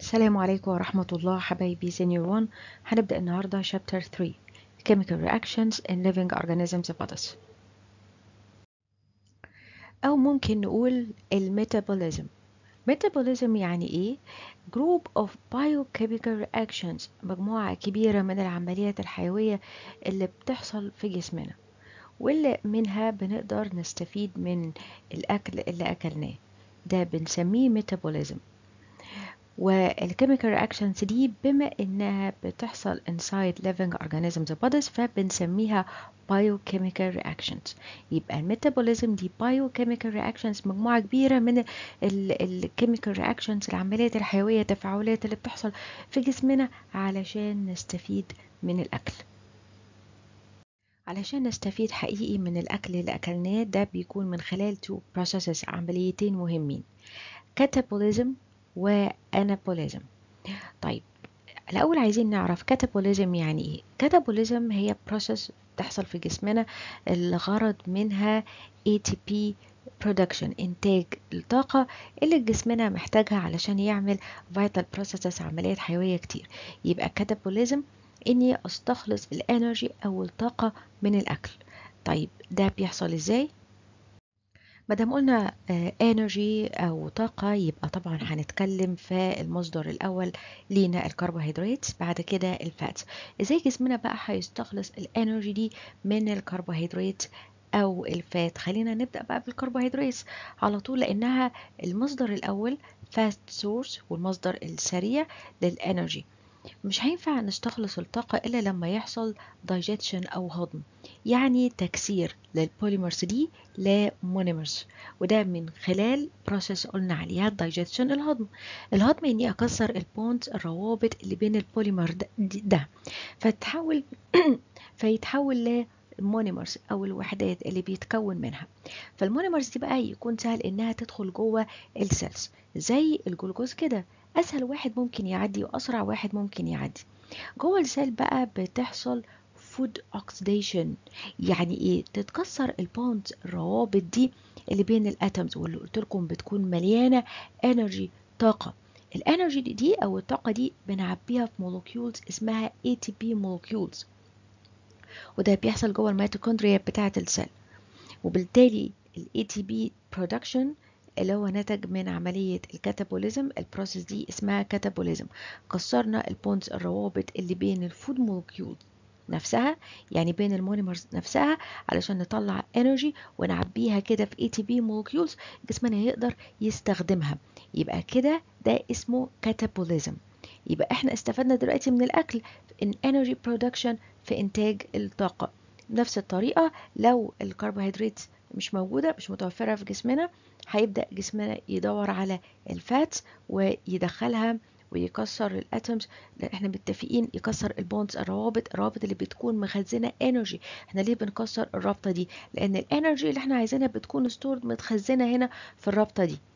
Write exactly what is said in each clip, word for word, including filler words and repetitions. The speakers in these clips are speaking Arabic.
السلام عليكم ورحمة الله حبايبي senior one. هنبدأ النهاردة chapter three chemical reactions in living organisms bodies، أو ممكن نقول الميتابوليزم. metabolism يعني إيه؟ group of biochemical reactions، مجموعة كبيرة من العمليات الحيوية اللي بتحصل في جسمنا، واللي منها بنقدر نستفيد من الأكل اللي أكلناه، ده بنسميه metabolism. والكيميكال رياكشنز دي بما انها بتحصل inside living organisms bodies فبنسميها biochemical reactions. يبقى الميتابوليزم دي biochemical reactions، مجموعة كبيرة من الكيميكال reactions، العمليات الحيوية، التفاعلات اللي بتحصل في جسمنا علشان نستفيد من الأكل. علشان نستفيد حقيقي من الأكل اللي أكلناه، ده بيكون من خلال two processes، عمليتين مهمين، catabolism وانابوليزم. طيب الأول عايزين نعرف كاتابوليزم يعني إيه؟ كاتابوليزم هي بروسيس بتحصل في جسمنا الغرض منها إيه تي بي production، إنتاج الطاقة اللي جسمنا محتاجها علشان يعمل vital processes، عمليات حيوية كتير. يبقى كاتابوليزم إني أستخلص الانرجي أو الطاقة من الأكل. طيب ده بيحصل إزاي؟ مادام قلنا انرجي او طاقة، يبقى طبعا هنتكلم في المصدر الاول لينا الكربوهيدرات، بعد كده الفات. ازاي جسمنا بقى هيستخلص الانرجي دي من الكربوهيدرات او الفات؟ خلينا نبدأ بقى بالكربوهيدرات على طول، لانها المصدر الاول فاست سورس والمصدر السريع للانرجي. مش هينفع نستخلص الطاقة إلا لما يحصل digestion أو هضم، يعني تكسير للبوليمرز دي لمونيمرز، وده من خلال process قلنا عليها digestion، الهضم. الهضم إني أكسر البونز، الروابط اللي بين البوليمر ده, ده. فتحول فيتحول لمونيمرز أو الوحدات اللي بيتكون منها. فالمونيمرز دي بقى يكون سهل إنها تدخل جوه السيلز، زي الجلوكوز كده، اسهل واحد ممكن يعدي واسرع واحد ممكن يعدي. جوه السيل بقى بتحصل فود اوكسيديشن، يعني ايه؟ تتكسر البوندز، الروابط دي اللي بين الاتومز، واللي قلت لكم بتكون مليانه انرجي، طاقه. الانرجي دي او الطاقه دي بنعبيها في مولكيولز اسمها إيه تي بي molecules، وده بيحصل جوه الميتوكوندريا بتاعه السيل. وبالتالي ال إيه تي بي production اللي هو نتج من عملية الكاتابوليزم، البروسيس دي اسمها كاتابوليزم. كسرنا البونز، الروابط اللي بين الفود مولكيول نفسها، يعني بين المونيمرز نفسها، علشان نطلع انرجي ونعبيها كده في إيه تي بي molecules جسمنا يقدر يستخدمها. يبقى كده ده اسمه كاتابوليزم. يبقى احنا استفدنا دلوقتي من الاكل ان energy production، في انتاج الطاقة. بنفس الطريقة لو الكربوهيدرات مش موجودة، مش متوفرة في جسمنا، هيبدأ جسمنا يدور على الفات ويدخلها ويكسر الاتومز. احنا متفقين يكسر البونز، الروابط الروابط اللي بتكون مخزنه انرجي. احنا ليه بنكسر الرابطه دي؟ لان الانرجي اللي احنا عايزينها بتكون ستورد، متخزنه هنا في الرابطه دي.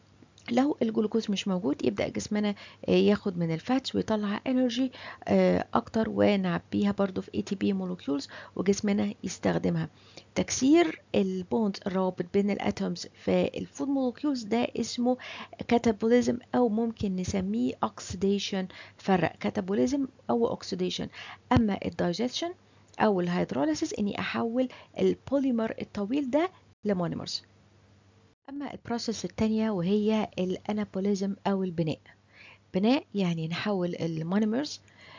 لو الجلوكوز مش موجود، يبدأ جسمنا ياخد من الفاتس ويطلع انرجي اكتر، ونعبيها برضو في إيه تي بي molecules وجسمنا يستخدمها. تكسير البوندز، الروابط بين الاتومز في الفود molecules ده اسمه كاتابوليزم، او ممكن نسميه اوكسيديشن. فرق كاتابوليزم او اوكسيديشن. اما الدايجيشن او الهيدروليسيس اني احول البوليمر الطويل ده لمونيمرز. أما البروسيس التانية وهي الأنابوليزم أو البناء. بناء يعني نحول المونيمرز،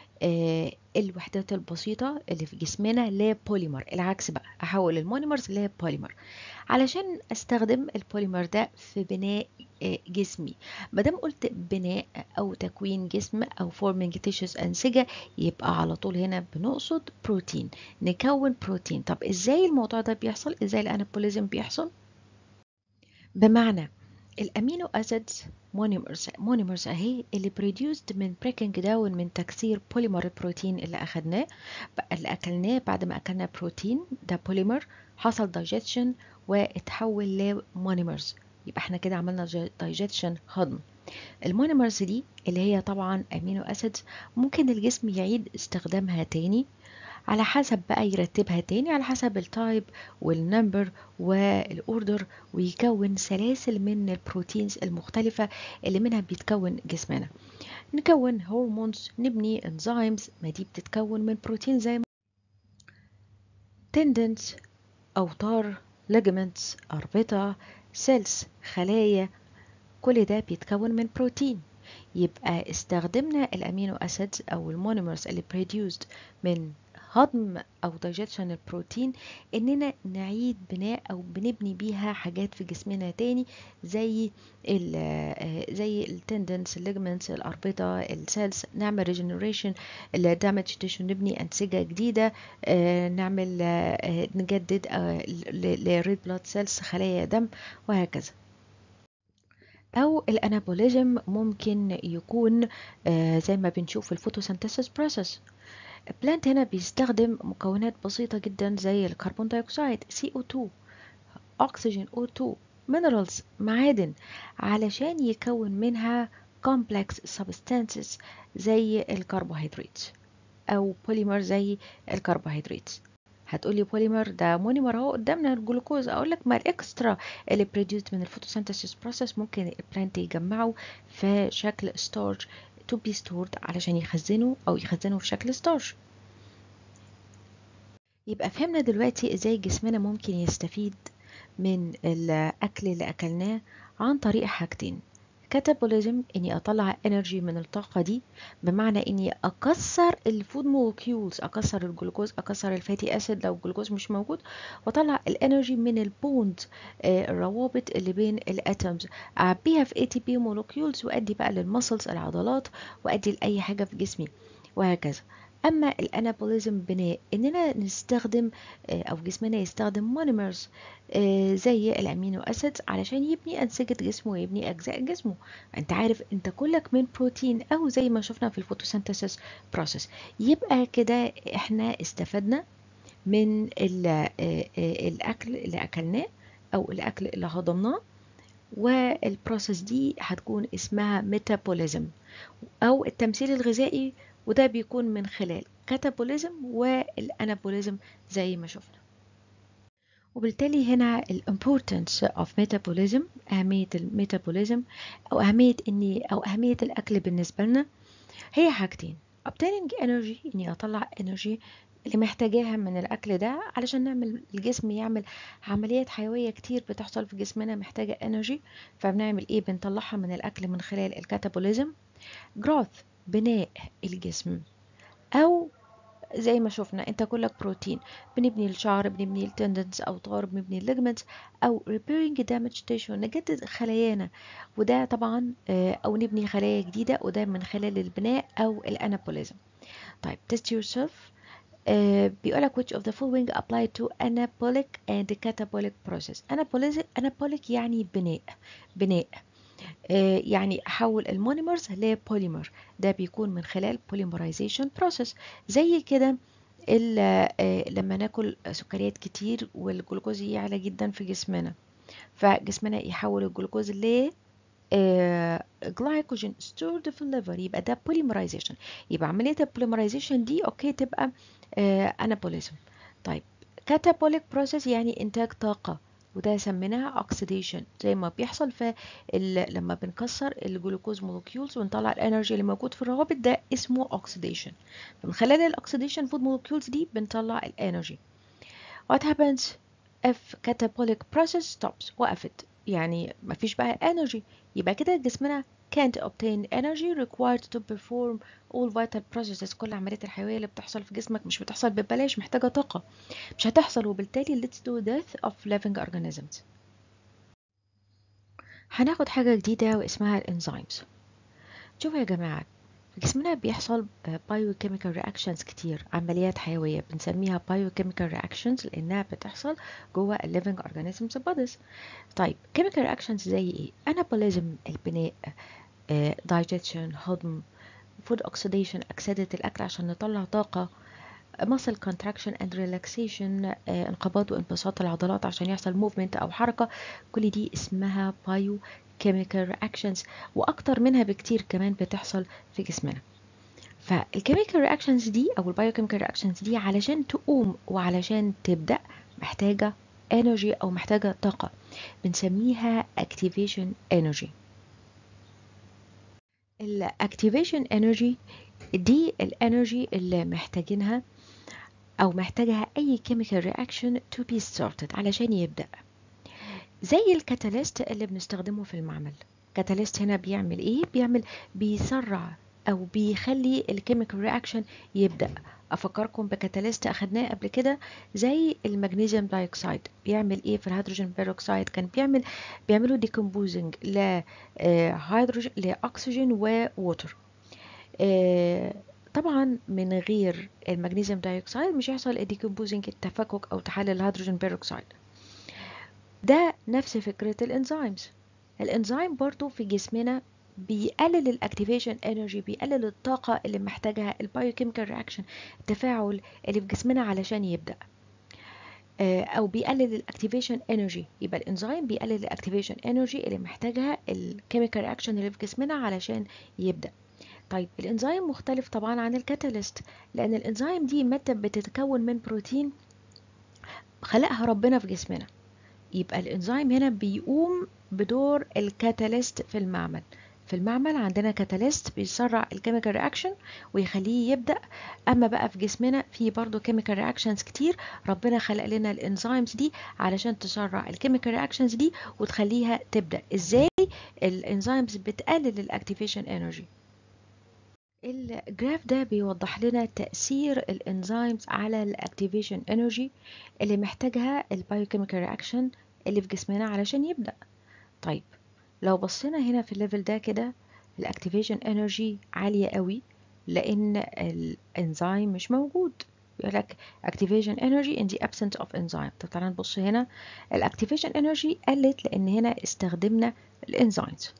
آه الوحدات البسيطة اللي في جسمنا لبوليمر. العكس بقى، أحول المونيمرز لبوليمر علشان أستخدم البوليمر ده في بناء آه جسمي. مادام قلت بناء أو تكوين جسم أو forming tissues أنسجة، يبقى على طول هنا بنقصد بروتين، نكون بروتين. طب إزاي الموضوع ده بيحصل؟ إزاي الأنابوليزم بيحصل؟ بمعنى الامينو اسيدز مونيمرز مونيمرز اهي اللي بريديوسد من بريكنج داون، من تكسير بوليمر البروتين اللي اخدناه، اللي اكلناه بعد ما اكلنا بروتين ده بوليمر، حصل دايجيشن واتحول لمونيمرز. يبقى احنا كده عملنا دايجيشن، هضم. المونيمرز دي اللي هي طبعا امينو اسيدز، ممكن الجسم يعيد استخدامها تاني على حسب بقى، يرتبها تاني على حسب التايب والنمبر والاوردر، ويكون سلاسل من البروتينز المختلفة اللي منها بيتكون جسمنا. نكون هرمونز، نبني انزيمز، ما دي بتتكون من بروتين زي tendons، أوتار، ligaments، أربطة، cells، خلايا، كل ده بيتكون من بروتين. يبقى استخدمنا الامينو اسيدز او المونيمرز اللي produced من هضم او digestion البروتين اننا نعيد بناء او بنبني بيها حاجات في جسمنا تاني، زي ال زي التندنس، الليجمنتس، الاربطه، السيلز، نعمل ريجنريشن الدامج تيشو، نبني انسجه جديده، نعمل نجدد للريد بلاد سيلز، خلايا دم، وهكذا. أو الأنابوليزم ممكن يكون آه زي ما بنشوف في الفوتوسينثيسيس بروسيس. البلانت هنا بيستخدم مكونات بسيطة جدا زي الكربون دايوكسيد سي أو تو، أكسجين أو تو، minerals، معادن، علشان يكون منها complex substances زي الكربوهيدرات أو بوليمر زي الكربوهيدرات. هتقولي بوليمر ده مونيمر اهو قدامنا الجلوكوز، اقول لك ما الاكسترا اللي بروديوسد من الفوتوسينثيسيس بروسيس ممكن البلانت يجمعه في شكل ستارج تو بي ستورد علشان يخزنه او يخزنه في شكل ستارج. يبقى فهمنا دلوقتي ازاي جسمنا ممكن يستفيد من الاكل اللي اكلناه عن طريق حاجتين: كاتابوليزم، اني اطلع انرجي من الطاقه دي، بمعنى اني اكسر الفود مولكيولز، اكسر الجلوكوز، اكسر الفاتي اسيد لو الجلوكوز مش موجود، واطلع الانرجي من البوند، آه الروابط اللي بين الاتومز، اعبيها في اي تي بي مولكيولز، وادي بقى للمسلز العضلات، وادي لاي حاجه في جسمي، وهكذا. اما الانابوليزم بناء اننا نستخدم او جسمنا يستخدم مونيمرز زي الامينو اسيدز علشان يبني انسجه جسمه ويبني اجزاء جسمه. انت عارف انت كلك من بروتين، او زي ما شفنا في الفوتوسينثيسيس بروسيس. يبقى كده احنا استفدنا من الاكل اللي اكلناه او الاكل اللي هضمناه، والبروسيس دي هتكون اسمها ميتابوليزم او التمثيل الغذائي، وده بيكون من خلال كاتابوليزم والانابوليزم زي ما شفنا. وبالتالي هنا ال importance of metabolism، أهمية الميتابوليزم أو أهمية إني أو أهمية الأكل بالنسبة لنا هي حاجتين: obtaining energy، إني أطلع energy اللي محتاجاها من الأكل ده علشان نعمل الجسم يعمل عمليات حيوية كتير بتحصل في جسمنا محتاجة energy، فبنعمل إيه؟ بنطلعها من الأكل من خلال الكاتابوليزم. growth، بناء الجسم، أو زي ما شفنا انت كلك بروتين، بنبني الشعر، بنبني التندنز او طار، بنبني الليجمنتس، او repairing damage tissue، نجدد خلايانا، وده طبعا او نبني خلايا جديدة، وده من خلال البناء او الانابوليزم. طيب test yourself. آه بيقولك which of the following apply to anabolic and catabolic process. anabolic anabolic يعني بناء بناء آه يعني احول المونيمرز لبوليمر، ده بيكون من خلال polymerization process. زي كده لما ناكل سكريات كتير والجلوكوز يعلى جدا في جسمنا، فجسمنا يحول الجلوكوز ل جلايكوجين stored في الليفر، يبقى ده polymerization. يبقى عملية البوليمرايزيشن دي اوكي تبقى انابوليزم. طيب كاتابوليك بروسيس يعني انتاج طاقة، وده سميناها اوكسيديشن، زي ما بيحصل في لما بنكسر الجلوكوز مولكيولز ونطلع الانرجي اللي موجود في الروابط، ده اسمه اوكسيديشن. فمن خلال الاكسيديشن فود مولكيولز دي بنطلع الانرجي. what happens if catabolic process stops؟ وقفت، يعني مفيش بقى energy، يبقى كده جسمنا can't obtain energy required to perform all vital processes. كل العمليات الحيوية اللي بتحصل في جسمك مش بتحصل ببلاش، محتاجة طاقة، مش هتحصل، وبالتالي leads to death of living organisms. هناخد حاجة جديدة واسمها الانزيمز. شوفوا يا جماعة، في جسمنا بيحصل biochemical reactions كتير، عمليات حيوية بنسميها biochemical reactions لأنها بتحصل جوه ال living organisms bodies. طيب chemical reactions زي ايه؟ anabolism البناء، uh, digestion هضم، food oxidation أكسدة الأكل عشان نطلع طاقة، muscle contraction and relaxation uh, انقباض وانبساط العضلات عشان يحصل movement أو حركة، كل دي اسمها biochemical reactions، وأكتر منها بكتير كمان بتحصل في جسمنا. فالكيميكال رياكشنز دي او البايوكيميكال رياكشنز دي علشان تقوم وعلشان تبدأ محتاجة انرجي او محتاجة طاقة، بنسميها activation energy. الاكتيفيشن انرجي دي الانرجي اللي محتاجينها او محتاجها اي chemical reaction to be started علشان يبدأ، زي الكاتاليست اللي بنستخدمه في المعمل. كاتاليست هنا بيعمل ايه؟ بيعمل بيسرع او بيخلي الكيميكال رياكشن يبدأ. افكركم بكاتاليست اخدناه قبل كده زي المغنيسيوم دايوكسيد، بيعمل ايه في الهيدروجين بيروكسيد؟ كان بيعمل بيعملوا ديكومبوزنج لهيدروجين لاكسجين ووتر. طبعا من غير المغنيسيوم دايوكسيد مش هيحصل الديكومبوزنج، التفكك او تحلل الهيدروجين بيروكسيد. ده نفس فكرة الانزيمز. الانزيم برضو في جسمنا بيقلل الاكتيفيشن انرجي، بيقلل الطاقة اللي محتاجها البايوكيميكال رياكشن، التفاعل اللي في جسمنا علشان يبدأ، او بيقلل الاكتيفيشن انرجي. يبقى الانزيم بيقلل الاكتيفيشن انرجي اللي محتاجها الكيميكال رياكشن اللي في جسمنا علشان يبدأ. طيب الانزيم مختلف طبعا عن الكاتاليست، لان الانزيم دي مادة بتتكون من بروتين خلقها ربنا في جسمنا. يبقى الانزيم هنا بيقوم بدور الكاتاليست في المعمل. في المعمل عندنا كاتاليست بيسرع الكيميكال رياكشن ويخليه يبدأ. اما بقى في جسمنا في برضو كيميكال رياكشنز كتير، ربنا خلق لنا الانزيمز دي علشان تسرع الكيميكال رياكشنز دي وتخليها تبدأ. ازاي الانزيمز بتقلل الاكتيفيشن انرجي؟ الجراف ده بيوضح لنا تأثير الانزيمز على الاكتيفيشن انرجي اللي محتاجها البايوكيميكال رياكشن اللي في جسمنا علشان يبدأ. طيب لو بصينا هنا في الليفل ده كده، الاكتيفيشن انرجي عالية قوي لان الانزيم مش موجود. بيقول لك activation energy in the absence of enzyme. طب تعالى نبص هنا، الاكتيفيشن انرجي قلت لان هنا استخدمنا الانزيمز.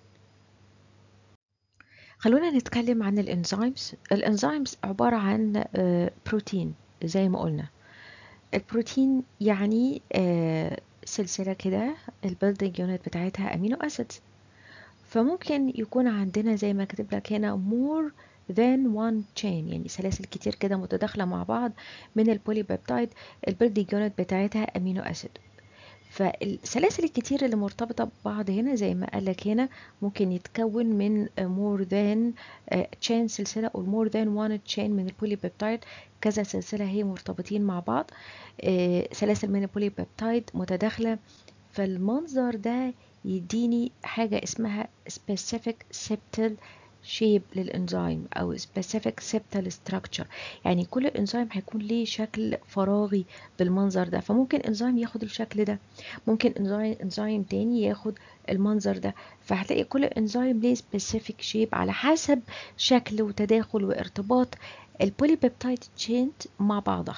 خلونا نتكلم عن الانزيمز. الانزيمز عبارة عن بروتين زي ما قلنا. البروتين يعني سلسلة كده البيلدينج يونت بتاعتها امينو اسيدز، فممكن يكون عندنا زي ما كاتب لك هنا more than one chain، يعني سلاسل كتير كده متداخلة مع بعض من البولي بيبتايد البيلدينج يونت بتاعتها امينو اسيد. فالسلاسل الكتير اللي مرتبطة ببعض هنا زي ما قالك هنا ممكن يتكون من more than chain سلسلة أو more than one chain من البولي بيبتايد، كذا سلسلة هي مرتبطين مع بعض، سلاسل من البولي بيبتايد متداخلة. فالمنظر ده يديني حاجة اسمها specific septal shape للإنزيم أو specific septal structure، يعني كل إنزيم هيكون ليه شكل فراغي بالمنظر ده. فممكن إنزيم ياخد الشكل ده، ممكن إنزيم إنزيم تاني ياخد المنظر ده. فهتلاقي كل إنزيم ليه specific shape على حسب شكل وتداخل وارتباط البوليبيبتايد تشين مع بعضها.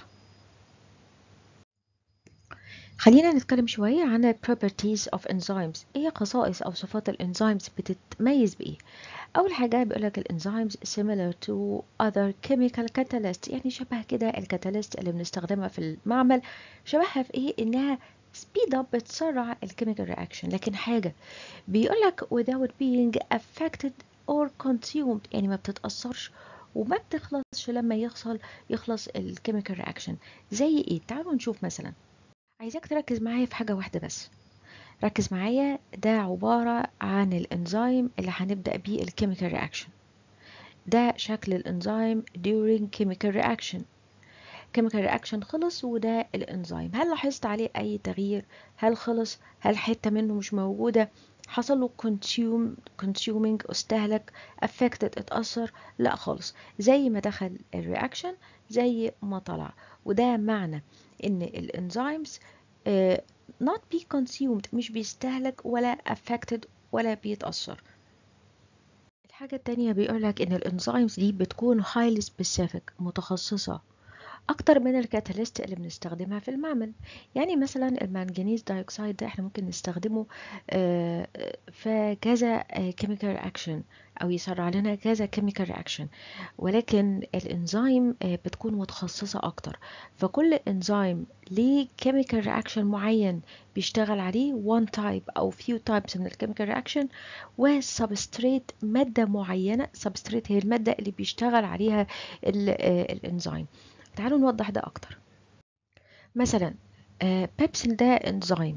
خلينا نتكلم شوية عن ال properties of enzymes. ايه خصائص او صفات الانزيمز بتتميز بايه؟ اول حاجة بيقولك الانزيمز similar to other chemical catalysts، يعني شبه كده الكاتاليست اللي بنستخدمها في المعمل. شبهها في ايه؟ انها speed up بتسرع الكيميكال رياكشن. لكن حاجة بيقولك without being affected or consumed، يعني ما بتتأثرش وما بتخلصش لما يحصل يخلص الكيميكال رياكشن. زي ايه؟ تعالوا نشوف. مثلا عايزاك تركز معايا في حاجة واحدة بس، ركز معايا. ده عبارة عن الانزيم اللي هنبدأ بيه الكيميكال رياكشن. ده شكل الانزيم during chemical reaction. chemical reaction خلص وده الانزيم. هل لاحظت عليه اي تغيير؟ هل خلص؟ هل حتة منه مش موجودة؟ حصل له consume consuming استهلك affected اتأثر؟ لا خالص، زي ما دخل الرياكشن زي ما طلع. وده معنى ان الانزيمز uh, not be consumed، مش بيستهلك ولا affected ولا بيتأثر. الحاجة التانية بيقولك ان الانزيمز دي بتكون highly specific متخصصة اكتر من الكاتاليست اللي بنستخدمها في المعمل. يعني مثلا المنجنيز دايوكسيد ده احنا ممكن نستخدمه في كذا كيميكال رياكشن او يسرع لنا كذا كيميكال رياكشن، ولكن الانزيم بتكون متخصصة اكتر. فكل انزيم ليه كيميكال رياكشن معين بيشتغل عليه one type او few types من الكيميكال رياكشن، والسبستريت مادة معينة. سبستريت هي المادة اللي بيشتغل عليها الانزيم. تعالوا نوضح ده اكتر. مثلا بيبسين ده انزيم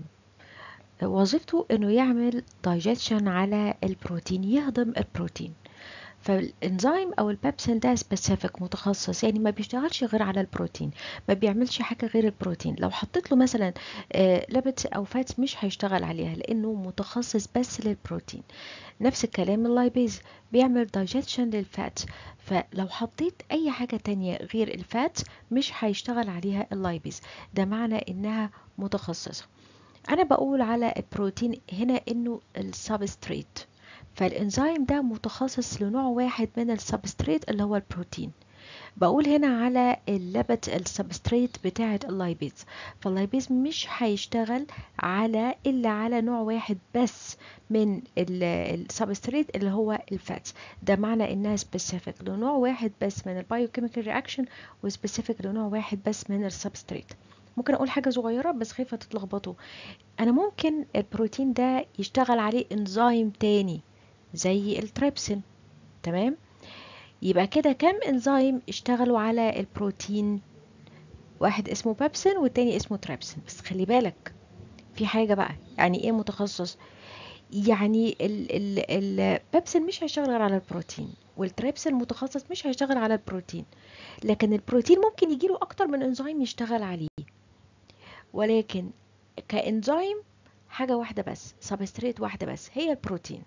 وظيفته انه يعمل دايجيشن على البروتين، يهضم البروتين. فالانزيم او البيبسين ده سبيسيفيك متخصص، يعني ما بيشتغلش غير على البروتين، ما بيعملش حاجه غير البروتين. لو حطيت له مثلا ليبيدز او فاتس مش هيشتغل عليها لانه متخصص بس للبروتين. نفس الكلام اللايبيز بيعمل دايجيشن للفات، فلو حطيت اي حاجة تانية غير الفات مش هيشتغل عليها اللايبيز. ده معنى انها متخصصة. انا بقول على البروتين هنا انه السبستريت، فالانزيم ده متخصص لنوع واحد من السبستريت اللي هو البروتين. بقول هنا على اللبت السبستريت بتاعة اللايبيز، فاللايبيز مش هيشتغل على إلا على نوع واحد بس من السبستريت اللي هو الفاتس. ده معنى إنها سبيسيفيك لنوع واحد بس من البايوكيميكال رياكشن، وسبيسيفيك لنوع واحد بس من السبستريت. ممكن أقول حاجة صغيرة بس خايفة تتلخبطوا. أنا ممكن البروتين ده يشتغل عليه إنزيم تاني زي التريبسين، تمام؟ يبقى كده كام انزيم اشتغلوا على البروتين؟ واحد اسمه بابسين والتاني اسمه تريبسين. بس خلي بالك في حاجة بقى، يعني ايه متخصص؟ يعني البابسين مش هيشتغل غير على البروتين، والتريبسين متخصص مش هيشتغل على البروتين. لكن البروتين ممكن يجيله اكتر من انزيم يشتغل عليه، ولكن كانزيم حاجة واحدة بس، سبستريت واحدة بس، هي البروتين.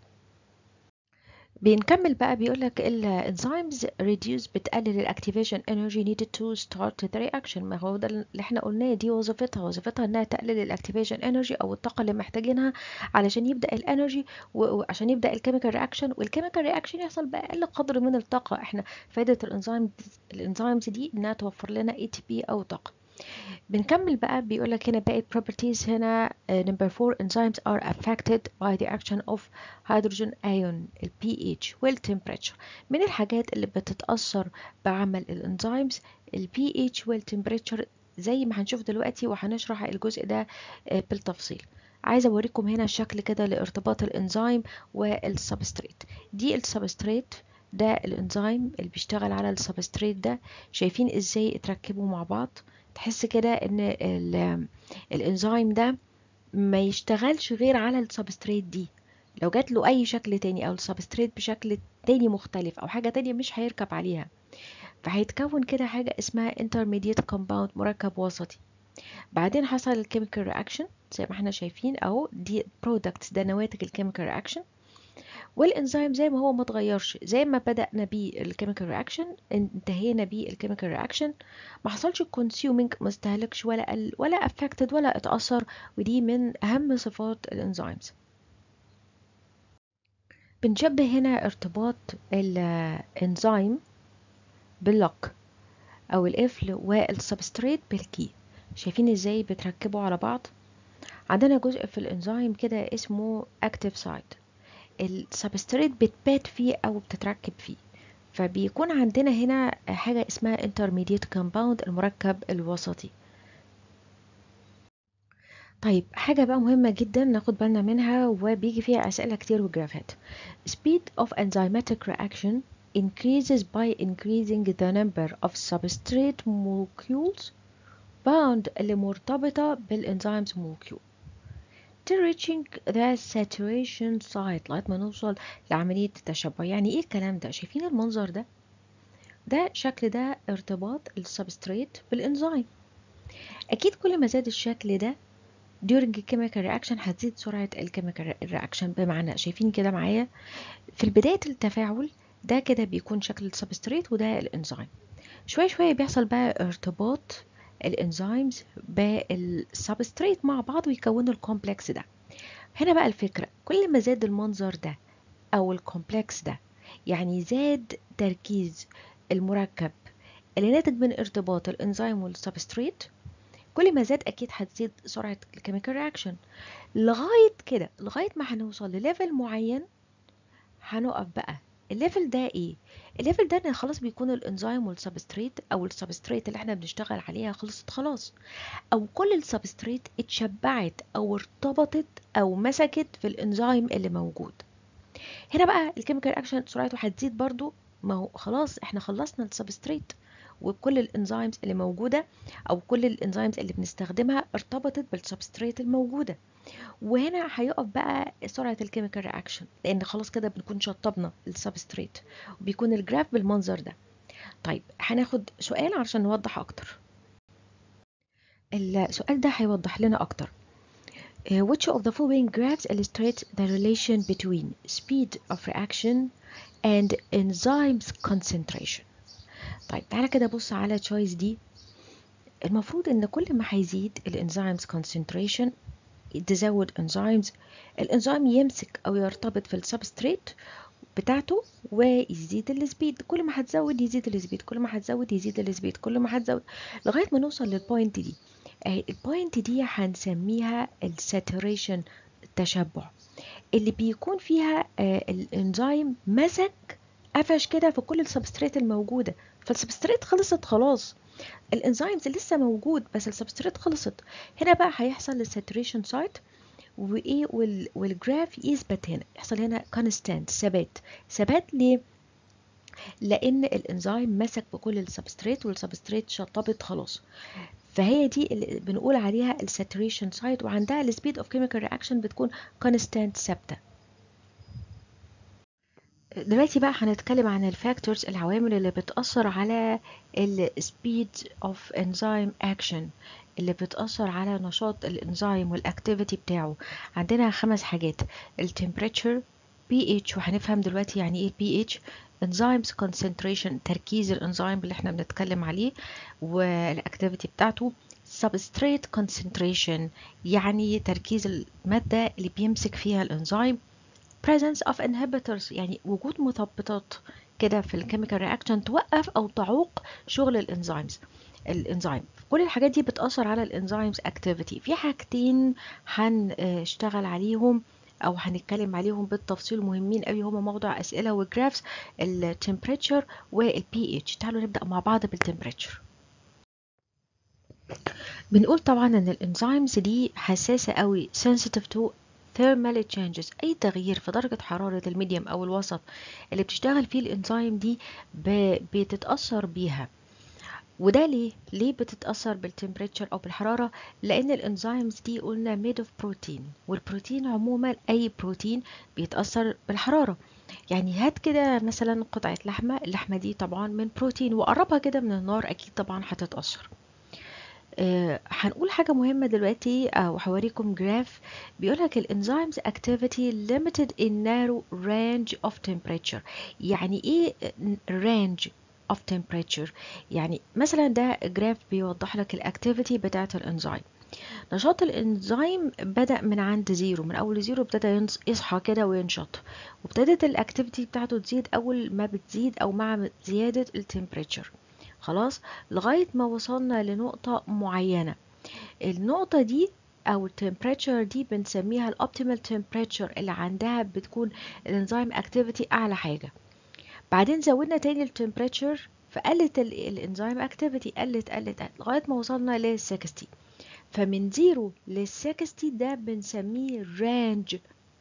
بنكمل بقى، بيقولك الانزيمز reduce بتقلل الاكتيفيشن energy needed to start the reaction. ما هو ده اللي احنا قلناه، دي وظيفتها وظيفتها انها تقلل الاكتيفيشن energy او الطاقه اللي محتاجينها علشان يبدا الانرجي، وعشان يبدا الكيميكال رياكشن، والكيميكال رياكشن يحصل باقل قدر من الطاقه. احنا فائده الانزيم الانزيمز دي انها توفر لنا اي تي بي او طاقه. بنكمل بقى، بيقولك هنا باقي properties. هنا uh, number four enzymes are affected by the action of hydrogen ion ال pH وال temperature. من الحاجات اللي بتتأثر بعمل الانزيمز ال pH وال temperature، زي ما هنشوف دلوقتي وهنشرح الجزء ده uh, بالتفصيل. عايزة اوريكم هنا الشكل كده لارتباط الانزيم والسبستريت. دي السبستريت، ده الانزيم اللي بيشتغل على السبستريت ده. شايفين ازاي اتركبوا مع بعض؟ تحس كده ان الانزيم ده ما يشتغلش غير على السبستريت دي. لو جات له اي شكل تاني او السبستريت بشكل تاني مختلف او حاجة تانية مش هيركب عليها، فهيتكون كده حاجة اسمها intermediate compound، مركب وسطي. بعدين حصل الكيميكال رياكشن زي ما احنا شايفين اهو، دي برودكتس، ده نواتج الكيميكال رياكشن. والانزيم زي ما هو ما اتغيرش، زي ما بدأنا بيه الكيميكال رياكشن انتهينا بيه الكيميكال رياكشن. ما حصلش كونسيومينج، ما استهلكش ولا قل ولا افكتد ولا اتأثر، ودي من اهم صفات الانزيمز. بنشبه هنا ارتباط الانزيم باللوك او القفل والسبستريت بالكي. شايفين ازاي بتركبوا على بعض؟ عندنا جزء في الانزيم كده اسمه اكتيف سايت، السبستريت بتبات فيه او بتتركب فيه، فبيكون عندنا هنا حاجة اسمها intermediate compound، المركب الوسطي. طيب حاجة بقى مهمة جدا ناخد بالنا منها وبيجي فيها أسئلة كتير وجرافات. speed of enzymatic reaction increases by increasing the number of substrate molecules bound اللي مرتبطة بالانزيمز molecule to reaching the saturation site، لغاية ما نوصل لعملية التشبع. يعني ايه الكلام ده؟ شايفين المنظر ده؟ ده شكل ده ارتباط السبستريت بالانزيم. اكيد كل ما زاد الشكل ده during chemical reaction هتزيد سرعة الكيميكال reaction. بمعنى شايفين كده معايا في بداية التفاعل ده كده بيكون شكل السبستريت وده الانزيم، شوية شوية بيحصل بقى ارتباط الانزيمز بالسبستريت مع بعض ويكونوا الكومبلكس ده. هنا بقى الفكرة، كل ما زاد المنظر ده او الكومبلكس ده، يعني زاد تركيز المركب اللي ناتج من ارتباط الانزيم والسبستريت، كل ما زاد اكيد هتزيد سرعه الكيميكال رياكشن لغايه كده، لغايه ما هنوصل لليفل معين هنقف بقى. الليفل ده ايه؟ الليفل ده ان خلاص بيكون الانزيم والسبستريت او السبستريت اللي احنا بنشتغل عليها خلصت خلاص، او كل السبستريت اتشبعت او ارتبطت او مسكت في الانزيم اللي موجود. هنا بقى الكيميكال رياكشن سرعته هتزيد برضو، ما هو خلاص احنا خلصنا السبستريت وكل الانزيمز اللي موجودة او كل الانزيمز اللي بنستخدمها ارتبطت بالسبستريت الموجودة. وهنا هيقف بقى سرعة الكيميكال رياكشن، لان خلاص كده بنكون شطبنا السبستريت، وبيكون الجراف بالمنظر ده. طيب هناخد سؤال عشان نوضح اكتر. السؤال ده هيوضح لنا اكتر. Uh, which of the following graphs illustrates the relation between speed of reaction and enzymes concentration؟ طيب تعالى كده بص على choice دي. المفروض ان كل ما هيزيد الانزيمز concentration تزود انزيمز، الانزيم يمسك او يرتبط في السبستريت بتاعته ويزيد السبيد. كل ما هتزود يزيد السبيد، كل ما هتزود يزيد السبيد، كل ما هتزود لغايه ما نوصل للبوينت دي. اهي البوينت دي هنسميها الساتوريشن، التشبع، اللي بيكون فيها آه الانزيم مسك قفش كده في كل السبستريت الموجوده، فالسبستريت خلصت خلاص، الانزيمز لسه موجود بس السبستريت خلصت. هنا بقى هيحصل الساتوريشن سايت، وايه وال والجراف يثبت هنا، يحصل هنا كونستانت، ثبات. ثبات ليه؟ لان الانزيم مسك بكل السبستريت والسبستريت شطبت خلاص. فهي دي اللي بنقول عليها الساتوريشن سايت، وعندها السبيد اوف كيميكال رياكشن بتكون كونستانت، ثابته. دلوقتي بقى هنتكلم عن الفاكتورز، العوامل اللي بتأثر على السبيد اوف انزيم اكشن، اللي بتأثر على نشاط الانزيم والاكتيفيتي بتاعه. عندنا خمس حاجات: التمبريتشر، بي اتش، وهنفهم دلوقتي يعني ايه بي اتش، enzymes concentration، تركيز الانزيم اللي احنا بنتكلم عليه والاكتيفيتي بتاعته، substrate concentration يعني تركيز المادة اللي بيمسك فيها الانزيم، presence of inhibitors يعني وجود مثبطات كده في الكيميكال رياكشن توقف او تعوق شغل الانزيمز. الانزيم كل الحاجات دي بتأثر على الانزيمز اكتيفيتي. في حاجتين هنشتغل عليهم او هنتكلم عليهم بالتفصيل مهمين قوي، هما موضوع اسئله وجرافس، التمبريتشر والبي اتش. تعالوا نبدأ مع بعض بالتمبريتشر. بنقول طبعا ان الانزيمز دي حساسه قوي، sensitive to thermal changes، اي تغيير في درجه حراره الميديم او الوسط اللي بتشتغل فيه الانزيم دي بتتاثر بيها. وده ليه ليه بتتاثر بالتمبريتشر او بالحراره؟ لان الانزيمز دي قلنا made of protein، والبروتين عموما اي بروتين بيتاثر بالحراره. يعني هات كده مثلا قطعه لحمه، اللحمه دي طبعا من بروتين، وقربها كده من النار اكيد طبعا هتتاثر. آه، هنقول حاجة مهمة دلوقتي أو هوريكم جراف بيقولك الانزيمز activity limited in narrow range of temperature. يعني ايه range of temperature؟ يعني مثلا ده جراف بيوضح لك الاكتيفيتي بتاعة الانزيم. نشاط الانزيم بدأ من عند زيرو، من اول زيرو ابتدى يصحى كده وينشط، وابتدت الاكتيفيتي بتاعته تزيد اول ما بتزيد او مع زيادة التمبريتشر، خلاص لغاية ما وصلنا لنقطة معينة. النقطة دي او التمبريتشر دي بنسميها الاوبتيمال تمبريتشر، اللي عندها بتكون الانزيم اكتيفيتي اعلى حاجة. بعدين زودنا تاني التمبريتشر فقلت الانزيم اكتيفيتي، قلت قلت قلت لغاية ما وصلنا ل ستين. فمن زيرو ل ستين ده بنسميه رانج،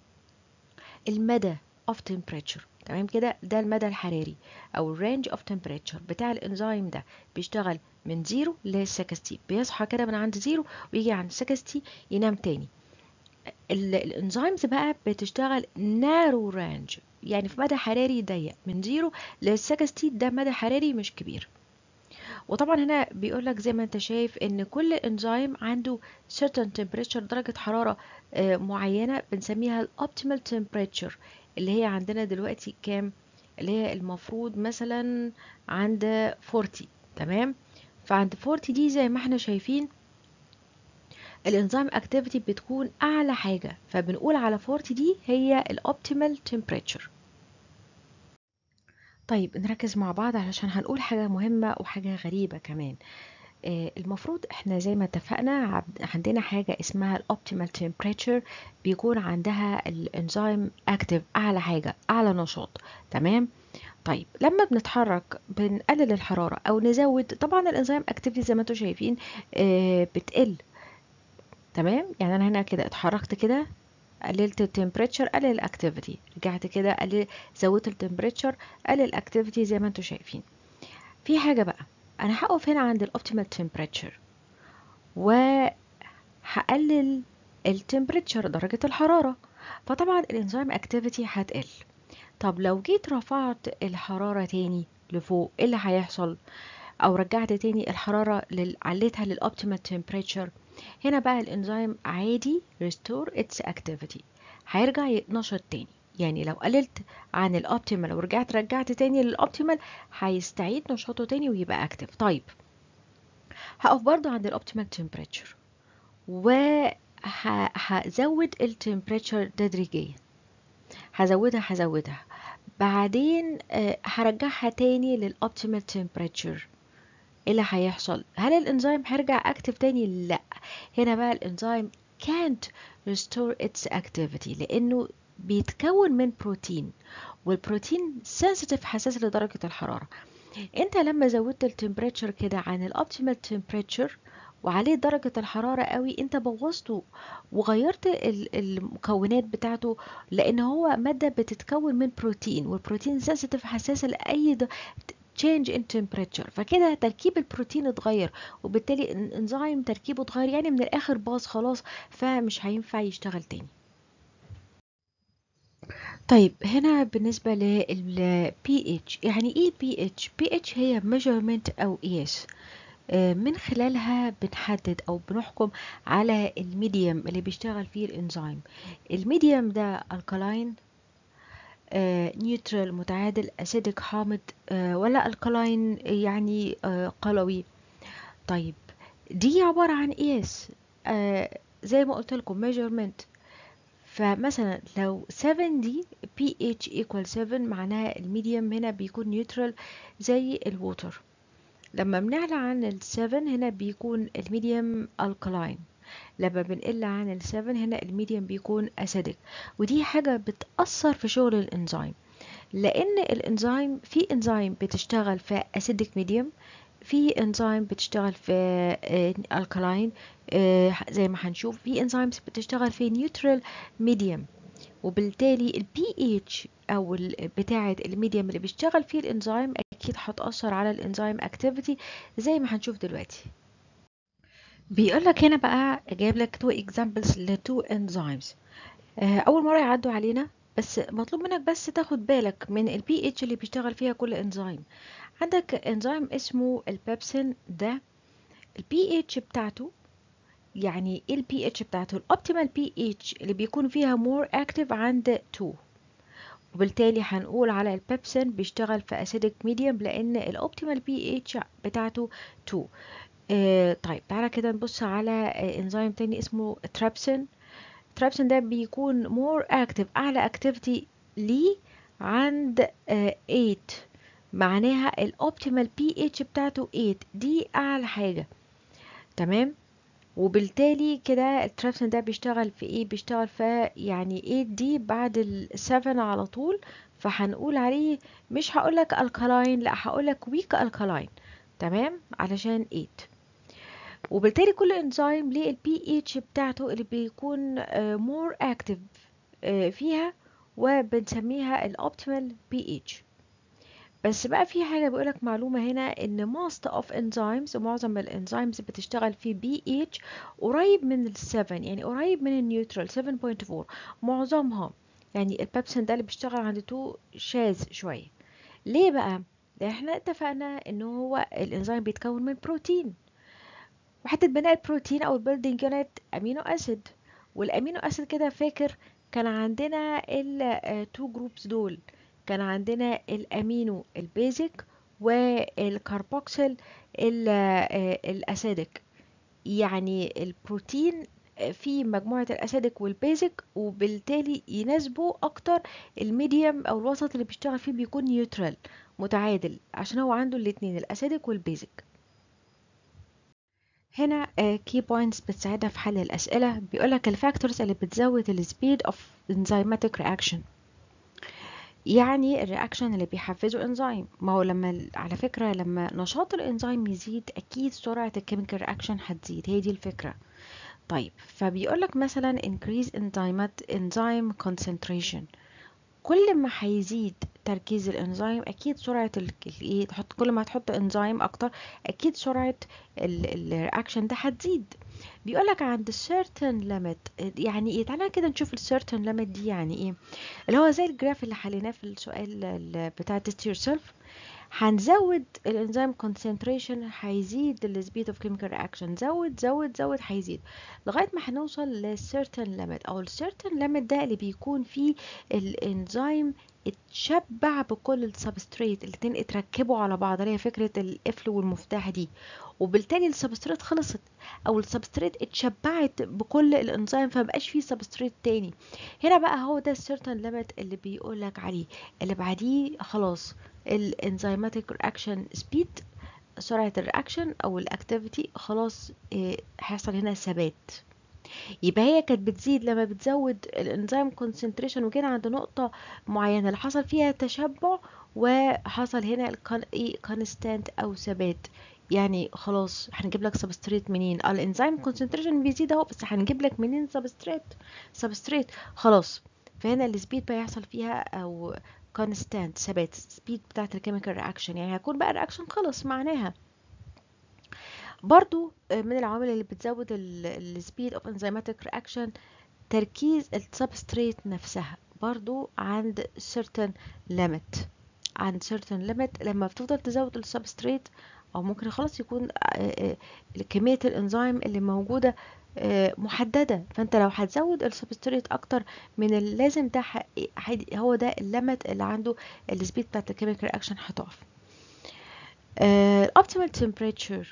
المدى of temperature. تمام كده، ده المدى الحراري او range of temperature بتاع الانزيم ده. بيشتغل من زيرو ل ستين، بيصحى كده من عند زيرو ويجي عند ستين ينام تاني. الانزيمز بقى بتشتغل narrow range، يعني في مدى حراري ضيق، من زيرو ل ستين ده مدى حراري مش كبير. وطبعا هنا بيقولك زي ما انت شايف ان كل انزيم عنده certain temperature، درجة حرارة آه، معينة بنسميها optimal temperature، اللي هي عندنا دلوقتي كام؟ اللي هي المفروض مثلا عند أربعين. تمام، فعند أربعين دي زي ما احنا شايفين الانزيم اكتيفيتي بتكون اعلى حاجة، فبنقول على أربعين دي هي الاوبتيمال temperature. طيب نركز مع بعض علشان هنقول حاجة مهمة وحاجة غريبة كمان. آه، المفروض احنا زي ما اتفقنا عب- عندنا حاجة اسمها الاوبتيمال تمبريتشر، بيكون عندها الانزيم اكتف اعلى حاجة، اعلى نشاط. تمام. طيب لما بنتحرك بنقلل الحرارة او نزود، طبعا الانزيم اكتيفيتي زي ما انتم شايفين آه، بتقل. تمام، يعني انا هنا كده اتحركت كده، قللت التمبريتشر قلل الاكتيفيتي، رجعت كده قلل، زودت التمبريتشر قلل الاكتيفيتي زي ما انتم شايفين. في حاجة بقى، انا هقف هنا عند الاوبتيمال تمبريتشر وهقلل التمبريتشر درجة الحرارة، فطبعا الانزيم اكتيفيتي هتقل. طب لو جيت رفعت الحرارة تاني لفوق ايه اللي هيحصل؟ او رجعت تاني الحرارة لل... عليتها للأوبتيمال تمبريتشر، هنا بقى الانزيم عادي restore its activity، هيرجع يتنشط تاني. يعني لو قللت عن الاوبتيمال ورجعت رجعت تاني للاوبتيمال هيستعيد نشاطه تاني ويبقى اكتف. طيب هقف برضو عند الاوبتيمال تمبريتشر وهزود التمبريتشر تدريجيا، هزودها هزودها بعدين آه، هرجعها تاني للاوبتيمال تمبريتشر. ايه اللي هيحصل؟ هل الانزيم هيرجع اكتف تاني؟ لا، هنا بقى الانزيم can't restore its activity لانه بيتكون من بروتين، والبروتين sensitive حساس لدرجة الحرارة. انت لما زودت التمبريتشر كده عن الاوبتيمال تمبريتشر وعليه درجة الحرارة قوي، انت بوظته وغيرت ال- المكونات بتاعته، لان هو مادة بتتكون من بروتين، والبروتين sensitive حساس لأي د- change in temperature، فكده تركيب البروتين اتغير، وبالتالي الانزيم تركيبه اتغير، يعني من الاخر باظ خلاص، فمش هينفع يشتغل تاني. طيب هنا بالنسبة لل pH، يعني ايه pH؟ pH هي measurement او قياس آه، من خلالها بنحدد او بنحكم على الميديم اللي بيشتغل فيه الانزيم. الميديم ده الكالاين، نيوترال متعادل، اسيدك حامض، آه، ولا الكالاين يعني آه، قلوي. طيب دي عبارة عن قياس، آه زي ما قلت لكم measurement. فمثلا لو سبعة دي pH equal سبعة معناها الميديم هنا بيكون neutral زي الووتر. لما بنعلى عن السبعة هنا بيكون الميديم alkaline، لما بنقل عن السبعة هنا الميديم بيكون acidic. ودي حاجة بتأثر في شغل الانزيم، لان الانزيم في انزيم بتشتغل في acidic medium، في انزيم بتشتغل في الكالاين زي ما هنشوف، في انزيمز بتشتغل في نيوترال ميديم. وبالتالي البي اتش او بتاعه الميديم اللي بيشتغل فيه الانزيم اكيد هتأثر على الانزيم اكتيفيتي زي ما هنشوف دلوقتي. بيقول لك هنا بقى جايب لك تو اكزامبلز لتو انزيمز اول مره يعدوا علينا، بس مطلوب منك بس تاخد بالك من البي اتش اللي بيشتغل فيها كل انزيم. عندك انزيم اسمه البيبسين، ده البي اتش بتاعته، يعني ايه البي اتش بتاعته؟ الاوبتيمال بي اتش اللي بيكون فيها مور اكتف عند اتنين، وبالتالي هنقول على البيبسين بيشتغل في اسيدك ميديوم لان الاوبتيمال بي اتش بتاعته اتنين. آه طيب تعالى كده نبص على آه انزيم تاني اسمه ترابسين. ترابسين ده بيكون مور اكتف، اعلى اكتيفيتي ليه عند آه تمانية، معناها الاوبتيمال بي اتش بتاعته تمانية، دي اعلى حاجة. تمام، وبالتالي كده الترابسين ده بيشتغل في ايه؟ بيشتغل في يعني تمانية دي بعد السبعة على طول، فهنقول عليه مش هقولك الكالاين، لا هقولك ويك الكالاين. تمام، علشان تمانية. وبالتالي كل انزيم ليه البي اتش بتاعته اللي بيكون مور اكتف فيها، وبنسميها الاوبتيمال بي اتش. بس بقى في حاجة بيقولك معلومة هنا، ان most of enzymes، معظم الانزيمز بتشتغل في بي اتش قريب من السبعة، يعني قريب من النيوترال سبعة فاصلة أربعة معظمها. يعني البيبسين ده اللي بيشتغل عند اتنين شاذ شوية. ليه بقى؟ ده احنا اتفقنا ان هو الانزيم بيتكون من بروتين، وحتة بناء البروتين او البيلدينج يونت امينو اسيد. والامينو اسيد كده فاكر كان عندنا التو جروبس دول، كان عندنا الامينو البيزك والكاربوكسيل الاسيدك. يعني البروتين في مجموعة الاسيدك والبيزك، وبالتالي يناسبه اكتر الميديم او الوسط اللي بيشتغل فيه بيكون نيوترال متعادل، عشان هو عنده الاتنين الاسيدك والبيزك. هنا كي بوينتس بتساعدها في حل الأسئلة. بيقولك الفاكتورز اللي بتزود السبيد اوف enzymatic reaction، يعني الرياكشن اللي بيحفزه انزيم. ما هو لما ال- على فكرة لما نشاط الانزيم يزيد اكيد سرعة الكيميكال رياكشن هتزيد، هي دي الفكرة. طيب فبيقولك مثلا increase enzyme enzyme concentration، كل ما هيزيد تركيز الانزيم اكيد سرعه الايه، تحط كل ما تحط انزيم اكتر اكيد سرعه الرياكشن ده هتزيد. بيقولك عند certain limit يعني ايه، تعالى كده نشوف ال certain limit دي يعني ايه. اللي هو زي الجراف اللي حليناه في السؤال ال- بتاع test yourself. هنزود الانزيم concentration هيزيد ال speed of chemical reaction، زود زود زود هيزيد لغاية ما هنوصل ل certain limit، او ال certain limit ده اللي بيكون فيه الانزيم اتشبع بكل السبستريت، الاتنين اتركبوا على بعض، اللي هي فكرة القفل والمفتاح دي، وبالتالي السبستريت خلصت او السبستريت اتشبعت بكل الانزيم فمبقاش فيه سبستريت تاني. هنا بقى هو ده السيرتن ليميت اللي بيقولك عليه، اللي بعديه خلاص الانزيماتيك رياكشن سبيد، سرعة الرياكشن او الاكتيفيتي خلاص إيه، هيحصل هنا ثبات. يبقى هي كانت بتزيد لما بتزود الانزيم كونسنتريشن، وكده عند نقطة معينة اللي حصل فيها تشبع وحصل هنا كونستانت او ثبات. يعني خلاص هنجيب لك سبستريت منين؟ اه الانزيم كونسنتريشن بيزيد اهو، بس هنجيب لك منين سبستريت؟ سبستريت خلاص. فهنا السبيد بقى يحصل فيها او كونستانت ثبات، السبيد بتاعت الكيميكال رياكشن، يعني هيكون بقى الرياكشن خلص معناها. برضو من العوامل اللي بتزود السبيد اوف انزيماتيك رياكشن تركيز السبستريت نفسها، برضو عند certain limit، عند certain limit لما بتفضل تزود السبستريت او ممكن خلاص يكون آه، آه، كمية الانزيم اللي موجودة آه، محددة، فانت لو هتزود السبستريت اكتر من اللازم ده ح- ح- هو ده الليميت اللي عنده السبيد بتاعت الكيميكال رياكشن هتقف. الاوبتيمال تمبريتشر،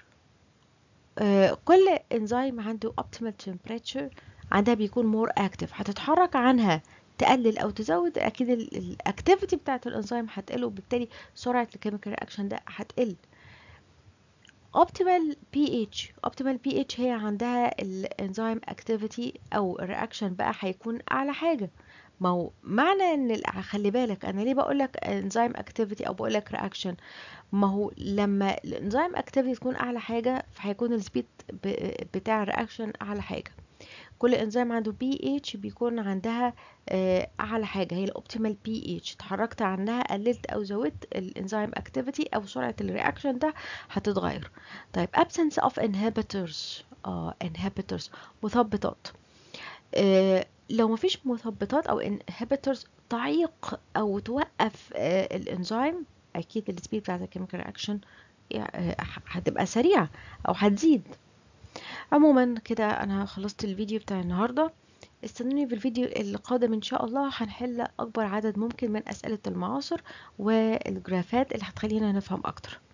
كل انزيم عنده optimal temperature عندها بيكون more active، هتتحرك عنها تقلل او تزود اكيد الاكتيفيتي بتاعت الانزيم هتقل، وبالتالي سرعة الكيميكال رياكشن ده هتقل. optimal pH، optimal pH هي عندها الانزيم activity او الرياكشن بقى هيكون اعلى حاجة. ما هو معنى ان ال- خلي بالك انا ليه بقول لك انزيم activity او بقول لك رياكشن، ما هو لما الانزيم اكتيفيتي تكون اعلى حاجه فهيكون السبيد بتاع الرياكشن اعلى حاجه. كل انزيم عنده بي اتش بيكون عندها آه، اعلى حاجه هي الاوبتيمال بي اتش، اتحركت عنها قللت او زودت الانزيم اكتيفيتي او سرعه الرياكشن ده هتتغير. طيب absence of inhibitors، اه inhibitors مثبطات، آه، لو مفيش مثبطات او inhibitors تعيق او توقف آه، الانزيم، اكيد السبيد بتاعت الكيميكال رياكشن هتبقى سريعة او هتزيد. عموما كده انا خلصت الفيديو بتاع النهاردة، استنوني في الفيديو القادم ان شاء الله، هنحل اكبر عدد ممكن من اسئلة المعاصر والجرافات اللي هتخلينا نفهم اكتر.